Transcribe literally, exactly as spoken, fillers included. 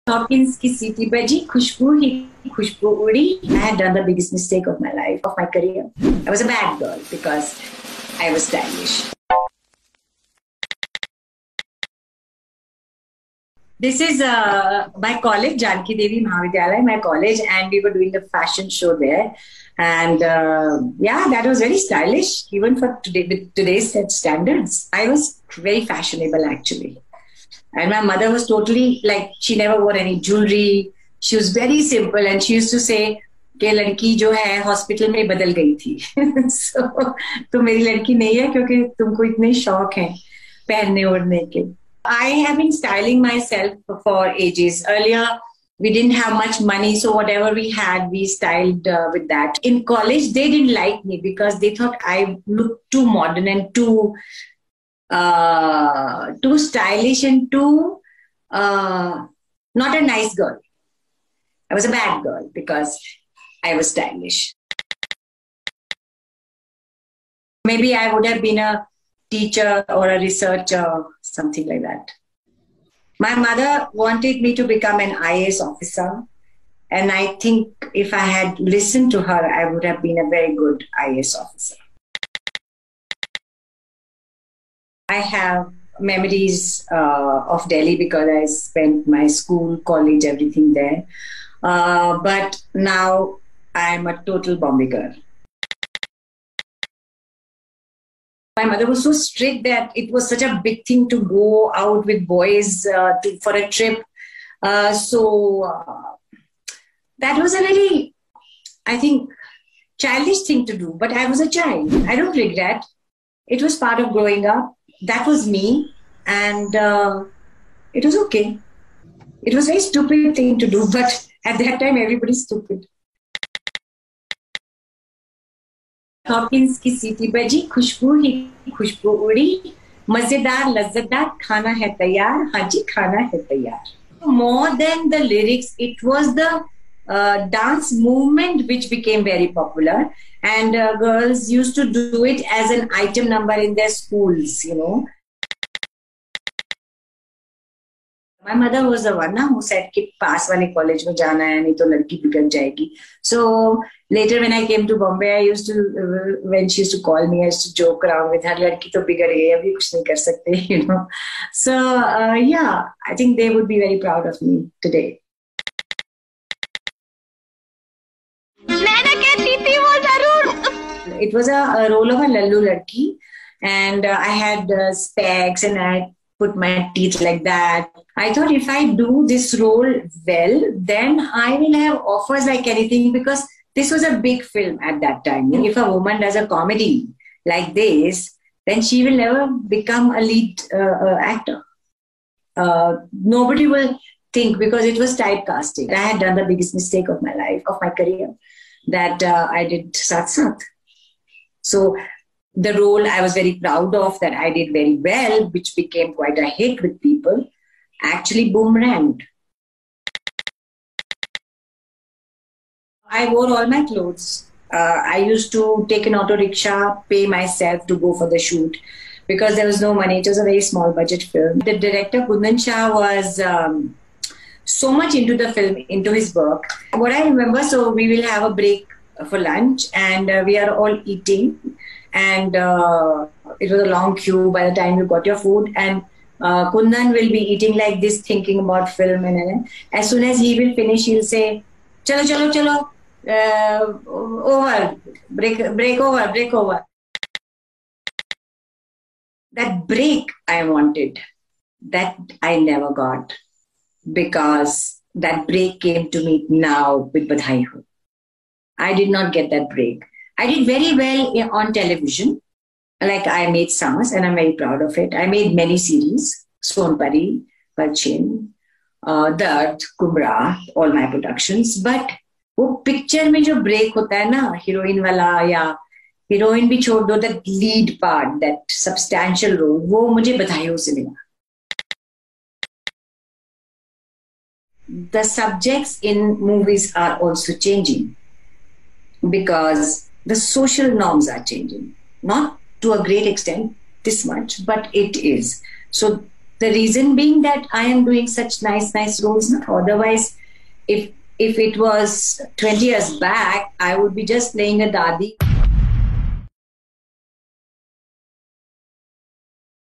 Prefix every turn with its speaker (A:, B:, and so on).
A: Hawkins की सीटी बजी खुशबू ही खुशबू उड़ी. I had done the biggest mistake of my life, of my career. I was a bad girl because I was stylish. This is uh, my college, Janki Devi Mahavidyalaya, my college, and we were doing a fashion show there. And uh, yeah, that was very stylish, even for today, with today's standards. I was very fashionable, actually. And my mother was totally like, she never wore any jewelry. She was very simple, and she used to say, कि लड़की जो है hospital में बदल गई थी. So, तो मेरी लड़की नहीं है क्योंकि तुमको इतने शौक हैं पहनने ओढ़ने के. I have been styling myself for ages. Earlier, we didn't have much money, so whatever we had, we styled uh, with that. In college, they didn't like me because they thought I looked too modern and too uh, too stylish and too uh, not a nice girl. I was a bad girl because I was stylish. Maybe I would have been a teacher or a researcher, something like that. My mother wanted me to become an I A S officer. And I think if I had listened to her, I would have been a very good I A S officer. I have memories uh, of Delhi because I spent my school, college, everything there. Uh, but now I'm a total Bombay girl. My mother was so strict that it was such a big thing to go out with boys uh, to, for a trip. Uh, so uh, that was a very, I think, childish thing to do. But I was a child. I don't regret. It was part of growing up. That was me. And uh, it was okay. It was a very stupid thing to do. But at that time, everybody's stupid. Hawkins की सीटी बजी खुशबू ही खुशबू उड़ी मजेदार लज्जतदार खाना है तैयार हाँ जी खाना है तैयार. More than the lyrics, it was the uh, dance movement which became very popular, and uh, girls used to do it as an item number in their schools, you know. My mother was the one who said कि पास वाले college में जाना है नहीं तो लड़की बिगड़ जाएगी. So later when I came to Bombay, I used to uh, when she used to call me, I used to joke around with her, लड़की तो बिगड़ गई अभी कुछ नहीं कर सकते, you know. So uh, yeah, I think they would be very proud of me today.
B: मैंने कहती थी वो जरूर.
A: It was a, a role of a lallu ladki, and uh, I had uh, specs and I put my teeth like that. I thought if I do this role well, then I will have offers like anything because this was a big film at that time. If a woman does a comedy like this, then she will never become a lead uh, uh, actor. Uh, nobody will think because it was typecasting. I had done the biggest mistake of my life, of my career, that uh, I did Saath Saath. So the role I was very proud of that I did very well, which became quite a hit with people, actually boomeranged. I wore all my clothes. Uh, I used to take an auto rickshaw, pay myself to go for the shoot because there was no money. It was a very small budget film. The director, Kundan Shah, was um, so much into the film, into his work. What I remember, so we will have a break for lunch and uh, we are all eating. And uh, it was a long queue by the time you got your food. And uh, Kundan will be eating like this, thinking about film. And, and as soon as he will finish, he'll say, "Chalo, chalo, chalo, uh, over, break, break over, break over." That break I wanted, that I never got because that break came to me now with Badhai Ho. I did not get that break. I did very well on television. Like I made Samas and I'm very proud of it. I made many series, Sonpari, Parchin, uh, Dard, Kumra, all my productions. But वो picture में जो break होता है ना, heroine वाला या heroine भी छोड़ दो, that lead part, that substantial role, वो मुझे बधाइयों से मिला. The subjects in movies are also changing because the social norms are changing. Not to a great extent, this much, but it is. So The reason being that I am doing such nice, nice roles now. Otherwise, if if it was twenty years back, I would be just playing a dadi.